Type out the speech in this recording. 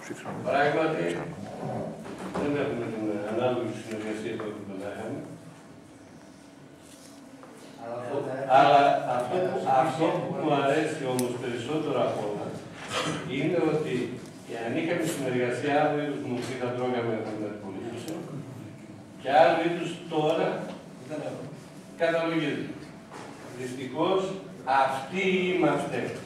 Πράγματι, δεν έχουμε την ανάλογη συνεργασία που έπρεπε να είχαμε. Αλλά αυτό που μου αρέσει όμως περισσότερο από όλα είναι ότι αν είχαμε συνεργασία άλλου είδους μουσική θα τρώγαμε την αντιπολίτευση και άλλου είδους τώρα καταλογίζεται. Δυστυχώς αυτοί είμαστε.